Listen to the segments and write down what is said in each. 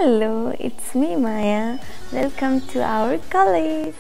Hello, it's me Maya. Welcome to our college.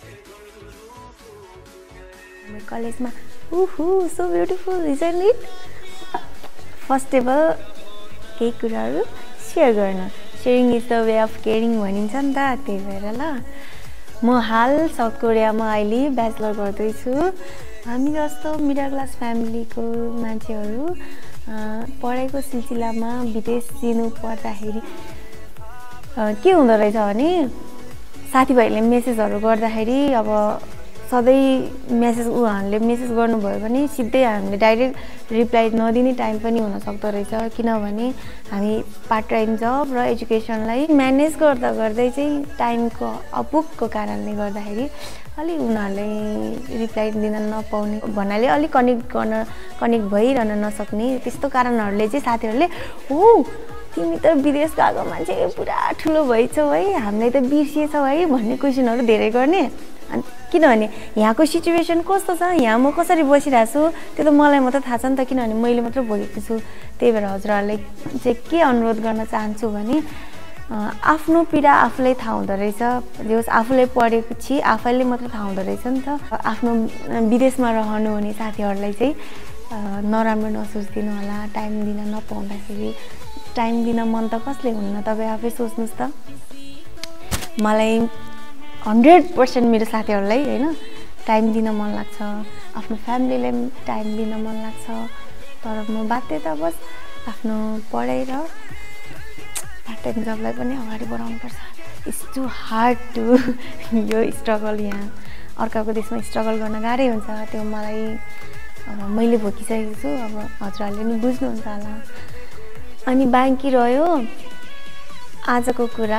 My college ma so beautiful, isn't it? First of all, केही कुराहरु share गर्न. Sharing is the way of caring भनिन्छ नि त, त्यही भएर ल. म हाल साउथ कोरियामा अहिले ब्याचलर गर्दै छु. हामी जस्तो मिडल क्लास फ्यामिलीको मान्छेहरु पढाइको सिलसिलामा विदेश दिनु पर्दाखेरि के हुँदो रहेछ भने साथीभाइले मेसेजहरु गर्दाखेरि अब सधैं मेसेज उहाँले मेसेज गर्नुभयो भने सिधै हामीले डाइरेक्ट रिप्लाई नदिने टाइम पनि हुन सक्दो रहेछ किनभने हामी पार्ट टाइम जब र एजुकेसनलाई म्यानेज गर्दा गर्दै चाहिँ टाइमको अपुगको कारणले गर्दाखेरि अलि उनीहरुले रिप्लाई दिन नपाउने भन्नाले अलि कनेक्ट भइरहन नसक्ने त्यस्तो कारणहरुले चाहिँ साथीहरुले ओ तिमी त विदेश गएको मान्छे पुरा ठुलो भइछौ है हामीले त बिर्सिएछौ है भन्ने क्वेशनहरु धेरै गर्ने किनभने यहाँको सिचुएसन कस्तो छ यहाँ म कसरी बसिरहेको छु त्यो त मलाई मात्र थाहा छ नि त किनभने मैले मात्र भोगेको छु त्यही भएर हजुरहरुले चाहिँ के अनुरोध गर्न चाहन्छु भने आफ्नो पीडा आफूलाई थाहा हुँदो रहेछ जस आफूले पढेको छि आफैले मात्र थाहा हुँदो रहेछ नि त आफ्नो विदेशमा रहनु हुने साथीहरुलाई चाहिँ नराम्रो नसोच्दिनु होला टाइम दिन नपाउँदाखेरि टाइम दिन मन त कसले हुन्न तपाई आफै सोच्नुस् त मलाई 100% मेरो साथीहरुलाई हैन टाइम दिन मन लाग्छ आफ्नो फ्यामिलीलाई टाइम दिन मन लाग्छ तर म बाध्यतावश आफ्नो पढाइ र पार्ट टाइम जबलाई पनि अगाडि बढाउनु पर्छ इट्स टु हार्ड टु यो स्ट्रगल यहाँ अर्काको देशमा स्ट्रगल गर्न गाह्रै हुन्छ त्यो मलाई अब मैले भोगिसकेको छु अब हजुरहरुले नि बुझ्नुहुन्छ होला अनि बाँकी रह्यो आजको कुरा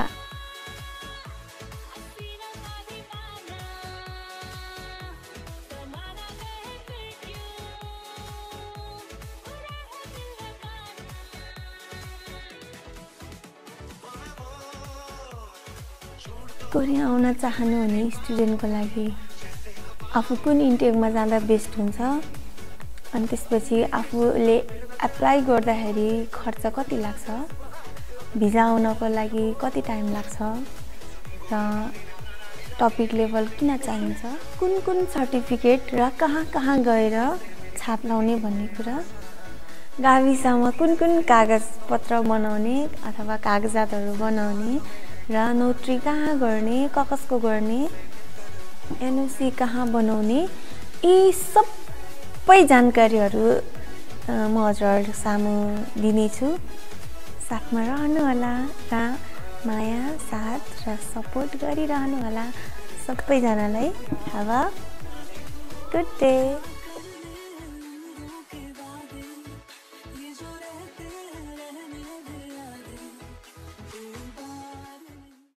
कोरिया आउन चाहनुहुने स्टुडेन्टको लागि आफू कुन इन्टेकमा जाँदा बेस्ट हुन्छ अनि त्यसपछि आफूले एप्लाई गर्दाखेरि खर्च कति लाग्छ भिजा आउनको लागि कति टाइम लाग्छ र टपिक लेभल किन चाहिन्छ कुन सर्टिफिकेट र कहाँ गएर छाप लाउने भन्ने कुरा गाविसमा कुन कागज पत्र बनाउने अथवा कागजातहरु बनाउने र नोटरी कहाँ गर्ने कसको गर्ने एनओसी कहाँ बनाउने यी सबै जानकारीहरु म हजुरहरु सामु दिनेछु साथमा रहनु होला र माया साथ र सपोर्ट गरिरहनु होला सबैजनालाई हेभ अ गुड डे